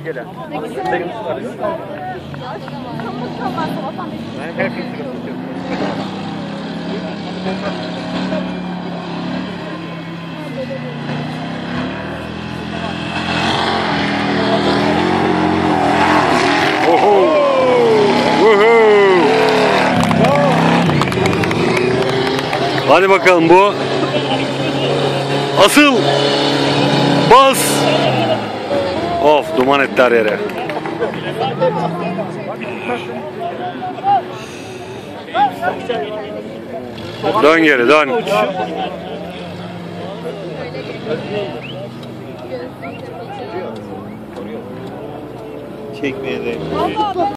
gele. Hadi bakalım bu. Asıl. Bas. Of, duman etti her yere. Dön geri, dön. Çekmeye de.